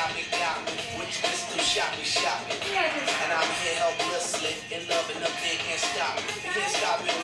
got me. With your pistol, shot me. And I'm here helplessly in love and nothing can't stop me. You can't stop me.